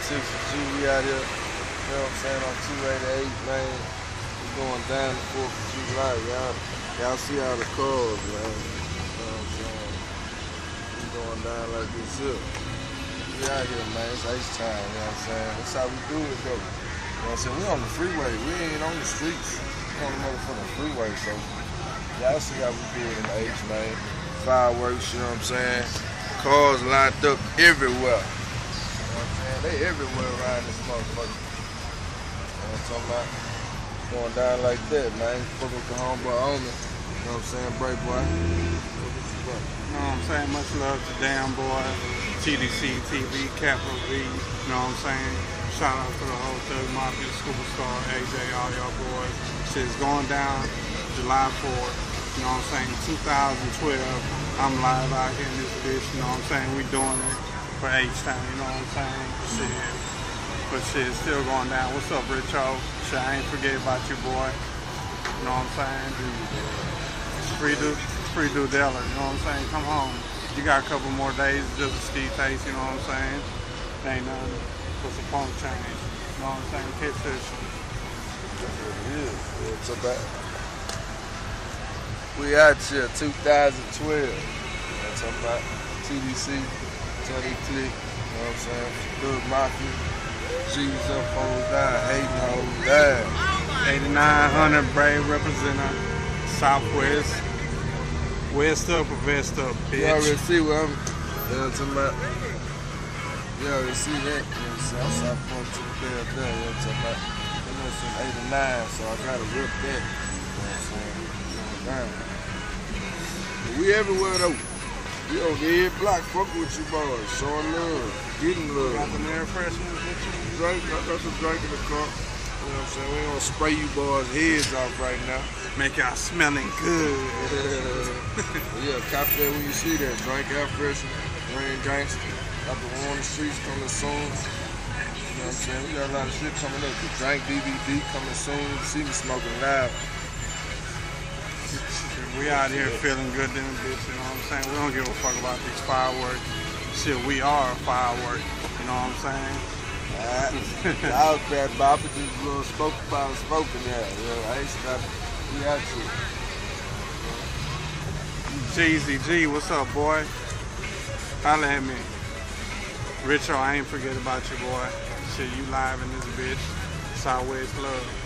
360G, we out here, you know what I'm saying, on 288, man. We going down the 4th of July, y'all see all the cars, man. You know what I'm saying? We going down like this here. We out here, man. It's ice time, you know what I'm saying? That's how we do it, though. You know what I'm saying? We on the freeway. We ain't on the streets. We on the motherfucking freeway, so y'all see how we do it in the H, man. Fireworks, you know what I'm saying? Cars lined up everywhere. You know what I'm saying? They everywhere around this motherfucker. You know what I'm talking about? Going down like that, man. Fuck with the homeboy on me. You know what I'm saying? Break boy. You know what I'm saying? Much love to Damn Boy, TDC TV, Capital V. You know what I'm saying? Shout out to the whole Thug Mafia, Superstar, AJ, all y'all boys. Shit's going down July 4th. You know what I'm saying? 2012. I'm live out here in this bitch. You know what I'm saying? We doing it for H-Town. You know what I'm saying? Shit. But shit, still going down. What's up, Richo? Shit, I ain't forget about you, boy. You know what I'm saying? It's free Dudella. You know what I'm saying? Come home. You got a couple more days just to ski taste. You know what I'm saying? Ain't nothing. Put some funk change. You know what I'm saying? Catch this shit. That's what it is. It's about. We out here, 2012. That's about TDC, Teddy Click, you know what I'm saying? Thug Mafia, G's up, hoes down, hating hoes down. 8900 Brave representative, Southwest, West up or Vest up, bitch. You already see what I'm, you know what I'm talking about? You already see that, you know what I'm saying? I'm South Point to the bell there, you know what I'm talking about? You know, since 89, so I gotta rip that, you know what I'm saying? Down. We everywhere though. We on every block, fuck with you boys, showing love, getting love. Got the air freshener with you? Drink, I got some drink in the car. You know what I'm saying? We ain't gonna spray you boys' heads off right now. Make y'all smelling good. Yeah, copy that when you see that. Drink air freshener, Rain Gangster. Got the Warning Streets coming soon. You know what I'm saying? We got a lot of shit coming up. The Drink DVD coming soon. See me smoking live. We out here feeling good in the bitch, you know what I'm saying? We don't give a fuck about these fireworks. Shit, we are a firework, you know what I'm saying? I was bad, but I just a little spoken there. You know, I ain't stopped. We out here. Jeezy G, what's up, boy? Holla at me. Richo, I ain't forget about you, boy. Shit, you live in this bitch. Southwest love.